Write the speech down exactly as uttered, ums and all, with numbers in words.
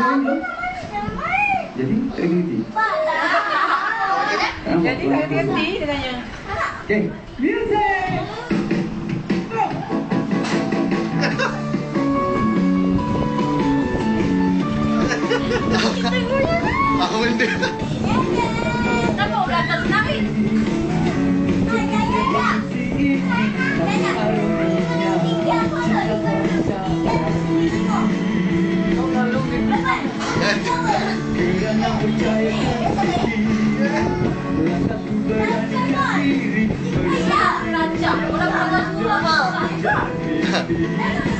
main belum? Jadi aktiviti. Jadi aktiviti katanya. Okay, music. Apa benda? Kenapa orang tak senang? Rancang, orang-orang semua.